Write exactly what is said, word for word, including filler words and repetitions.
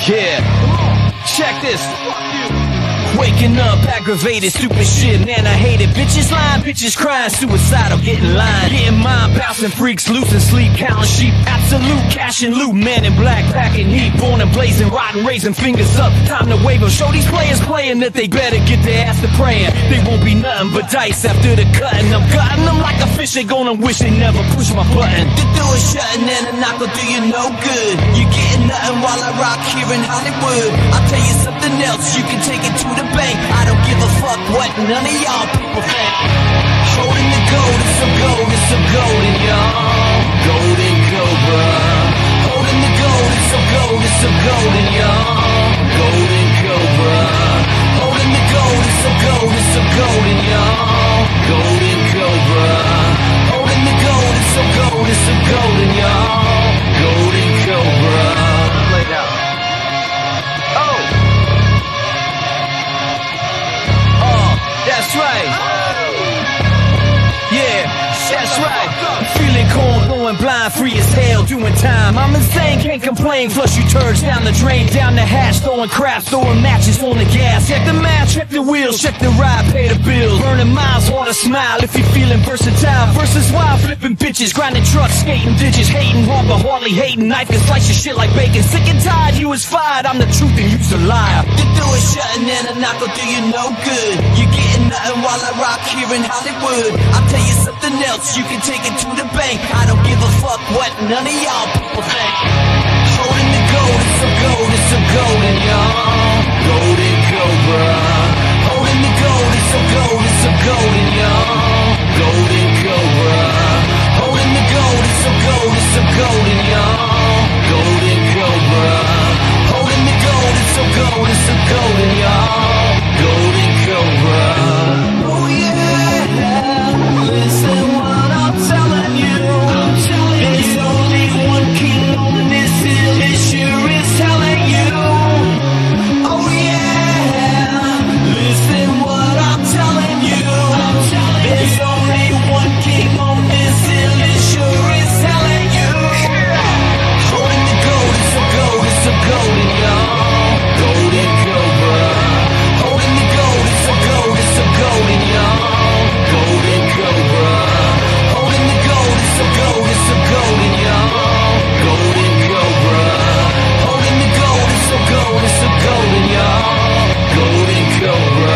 Yeah, check this. Waking up, aggravated, stupid shit, man, I hate it. Bitches lying, bitches crying, suicidal, getting lined. Getting mind, bouncing freaks, losing sleep, counting sheep. Absolute cash and loot, man in black, packing heat. Born and blazing, rotten, raising fingers up. Time to wave them, show these players playing that they better get their ass to praying. They won't be nothing but dice after the cutting. I'm cutting them like a fish, they gonna wish they never push my button. The door is shutting and a knock will do you no good. You getting nothing while I rock here in Hollywood. I'll tell you something else, you can take it to the bank. I don't give a fuck what none of y'all people think. Holding the gold, it's some gold, it's some golden, y'all. Golden Cobra. Holding the gold, it's some gold, it's some golden, y'all. Golden Cobra. Holding the gold, it's some gold, it's some golden, y'all. Golden Cobra. Holding the gold, it's some gold, it's some golden, y'all. Golden Cobra. Play it out. That's right. Yeah, that's right. I'm feeling cold, going blind, free as hell, doing time. I'm insane, can't complain. Flush you turds down the drain, down the hatch, throwing crap, throwing matches on the gas. Check the match, check the wheels, check the ride, pay the bills. Burning miles, wanna smile if you're feeling versatile. Versus wild, flipping bitches, grinding trucks, skating digits, hating harbor, hardly hating. Knife can slice your shit like bacon. Sick and tired, you was fired. I'm the truth and you's a liar. The door is shutting and a knock will do you no good. You getting nothing while I rock here in Hollywood. I'll tell you something else, you can take it to the bank. I don't give a fuck what none of y'all people think. Holding the gold, it's some gold, it's some golden, y'all. Golden Cobra. Holding the gold, it's some gold, it's some golden, y'all. Golden Cobra. Holding the gold, it's some gold, it's some golden, y'all. Golden Cobra. Holding the gold, it's some gold, it's some golden, y'all. Golden Cobra. Oh yeah, listen what I'm telling you. I'm telling you. There's only one king on this hill. It sure is telling you. Oh yeah, listen what I'm telling you. I'm telling There's you. only one king on this hill. It sure is telling you. Holding the gold, it's some gold, it's some golden, y'all. Golden Cobra. Holding the gold, it's some gold, it's some golden, y'all. Golden Cobra. Holding the gold, it's some gold, it's some golden, y'all. Golden Cobra. Holding the gold, it's some gold, it's some golden, y'all. Golden Cobra.